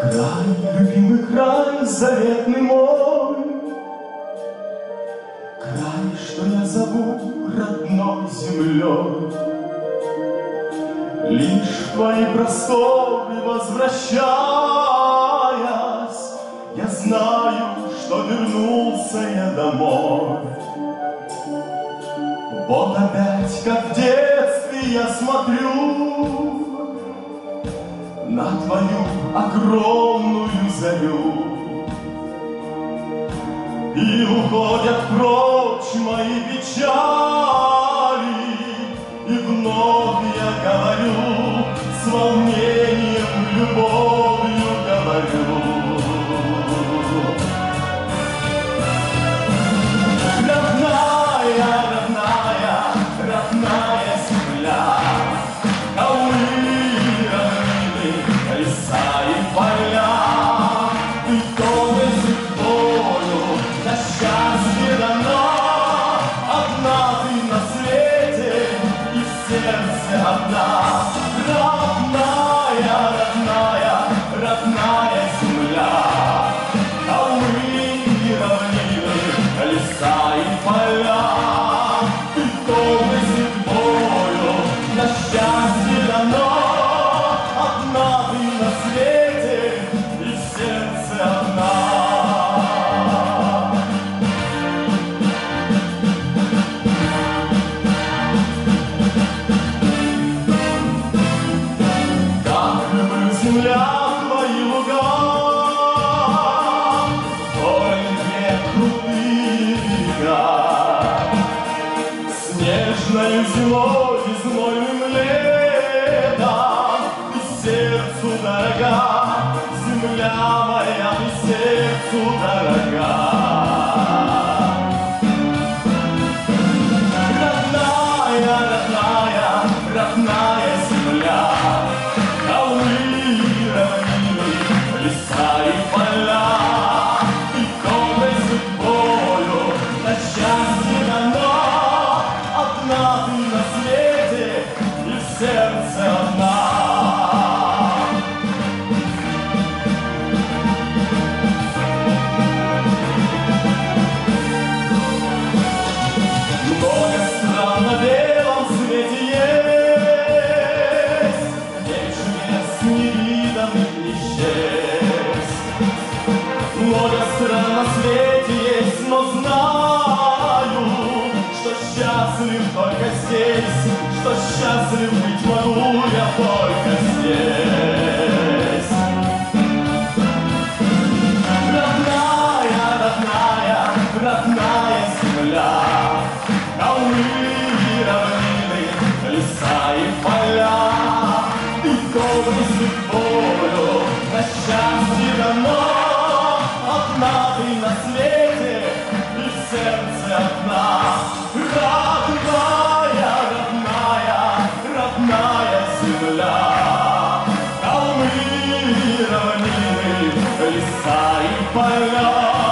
Край, любимый край, заветный мой, край, что я зову родной землей. Лишь в твои просторы возвращаясь, я знаю, что вернулся я домой. Вот опять, как в детстве, я смотрю на твою огромную зарю, и уходят прочь мои печали, и вновь я говорю, с волнением, любовью говорю. Родная, родная, родная земля, леса и поля, ты тоже судьбою на счастье дана. Одна ты на свете и в сердце одна. Родная, родная, родная земля, холмы и равнины, леса и поля, ты тоже судьбою на счастье дана. Одна ты на свете и в сердце одна. Как люблю, земля, твои луга, поле крутые берега, снежною зимой и знойным летом сердцу дорога, земля моя, ты сердцу дорога. Родная, родная, родная земля, холмы и равнины, леса и поля, ты доброй судьбою на счастье дано. Одна ты на свете и в сердце одна. Много стран на свете есть, но знаю, что счастлив только здесь, что счастлив быть могу я только здесь. Родная, родная, родная земля, холмы и равнины, леса и поля, ты доброй судьбою на счастье дано. Одна ты на свете и в сердце одна. Родная, родная, родная земля, холмы и равнины, леса и поля.